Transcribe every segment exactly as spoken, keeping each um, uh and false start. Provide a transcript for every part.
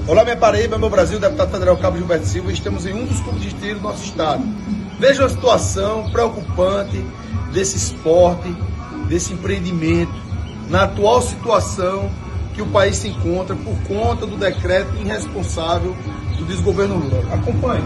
Olá, minha Paraíba, meu Brasil, deputado federal Cabo Gilberto Silva. Estamos em um dos clubes de tiro do nosso estado. Veja a situação preocupante desse esporte, desse empreendimento, na atual situação que o país se encontra por conta do decreto irresponsável do desgoverno Lula. Acompanhe.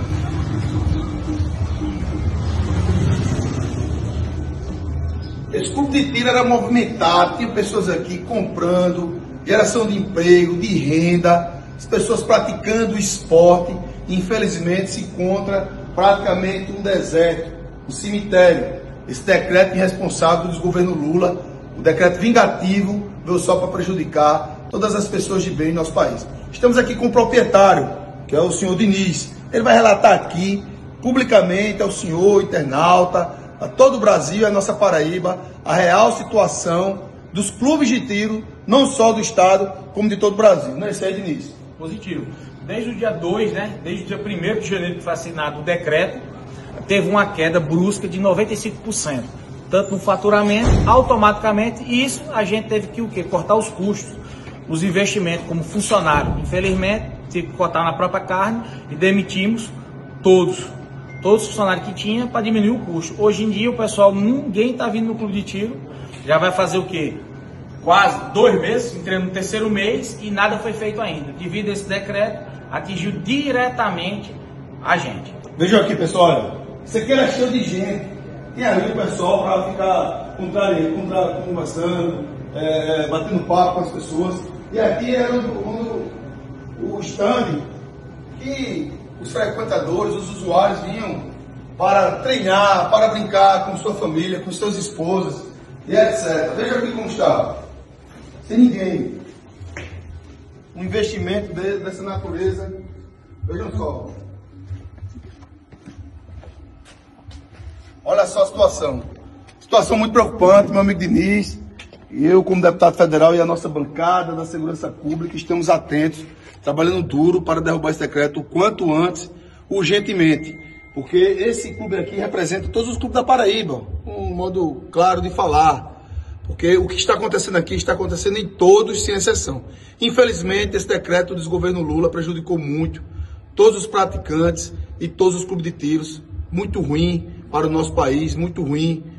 Esse clube de tiro era movimentado, tinha pessoas aqui comprando, geração de emprego, de renda, as pessoas praticando o esporte. Infelizmente se encontra praticamente um deserto, um cemitério. Esse decreto irresponsável do desgoverno Lula, o decreto vingativo, veio só para prejudicar todas as pessoas de bem em nosso país. Estamos aqui com o proprietário, que é o senhor Diniz. Ele vai relatar aqui, publicamente, ao senhor internauta, a todo o Brasil e a nossa Paraíba, a real situação dos clubes de tiro, não só do estado, como de todo o Brasil. Não é isso aí, Diniz? Positivo. Desde o dia dois, né, desde o dia primeiro de janeiro que foi assinado o decreto, teve uma queda brusca de noventa e cinco por cento, tanto no faturamento, automaticamente, e isso a gente teve que o quê? Cortar os custos, os investimentos como funcionário. Infelizmente, tive que cortar na própria carne e demitimos todos, todos os funcionários que tinha para diminuir o custo. Hoje em dia o pessoal, ninguém está vindo no clube de tiro, já vai fazer o quê? Quase dois meses, entrando no terceiro mês e nada foi feito ainda. Devido a esse decreto, atingiu diretamente a gente. Vejam aqui, pessoal, olha, isso aqui era cheio de gente. Tem ali o pessoal para ficar contra, contra, conversando, é, batendo papo com as pessoas. E aqui era o, o, o stand que os frequentadores, os usuários vinham para treinar, para brincar com sua família, com suas esposas e etcétera. Veja aqui como está. Sem ninguém. Um investimento de, dessa natureza. Vejam só. Olha só a situação. Situação muito preocupante, meu amigo Diniz. E eu, como deputado federal, e a nossa bancada da Segurança Pública, estamos atentos, trabalhando duro para derrubar esse decreto o quanto antes, urgentemente. Porque esse clube aqui representa todos os clubes da Paraíba, um modo claro de falar. Porque o que está acontecendo aqui está acontecendo em todos, sem exceção. Infelizmente, esse decreto do desgoverno Lula prejudicou muito todos os praticantes e todos os clubes de tiros. Muito ruim para o nosso país, muito ruim